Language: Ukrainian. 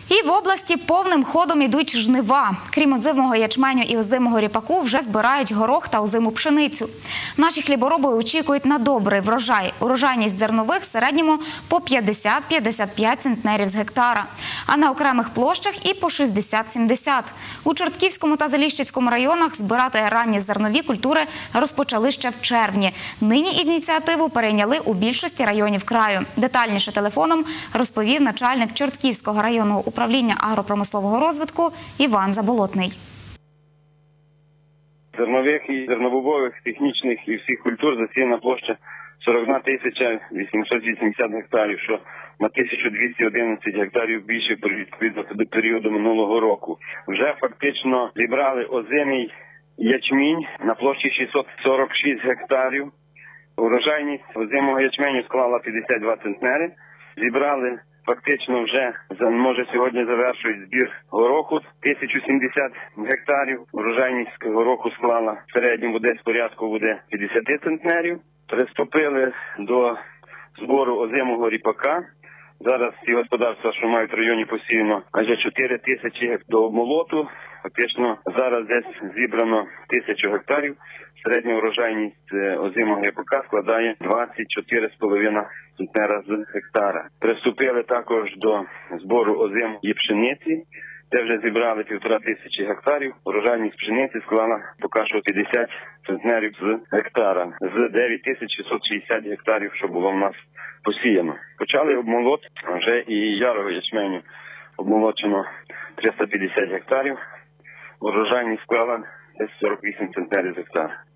І в області повним ходом ідуть жнива. Крім озимого ячменю і озимого ріпаку, вже збирають горох та озиму пшеницю. Наші хлібороби очікують на добрий врожай. Урожайність зернових в середньому по 50-55 центнерів з гектара, а на окремих площах і по 60-70. У Чортківському та Заліщицькому районах збирати ранні зернові культури розпочали ще в червні. Нині ініціативу перейняли у більшості районів краю. Детальніше телефоном розповів начальник Чортківського районного управління агропромислового розвитку Іван Заболотний. Зернових і зернобобових, технічних і всіх культур засіяна площа 41 тисяча 880 гектарів, що на 1211 гектарів більше відповідно до періоду минулого року. Вже фактично зібрали озимий ячмінь на площі 646 гектарів. Урожайність озимого ячменю склала 52 центнери. Зібрали фактично вже, може сьогодні завершують збір гороху 1070 гектарів. Урожайність гороху склала в середньому десь порядку буде 50 центнерів. Приступили до збору озимого ріпака. Зараз ці господарства, що мають в районі посіяно майже 4 тисячі до обмолоту. Фактично зараз десь зібрано 1000 гектарів. Середня урожайність озимого ріпака складає 24,5 центнера з гектара. Приступили також до збору озимої пшениці. Де вже зібрали 1500 гектарів. Урожайність пшениці склала поки що 50 центнерів з гектара. З 9660 гектарів, що було в нас посіяно. Почали обмолот вже і ярого ячменю. Обмолочено 350 гектарів. Урожайність склала десь 48 центнерів з гектара.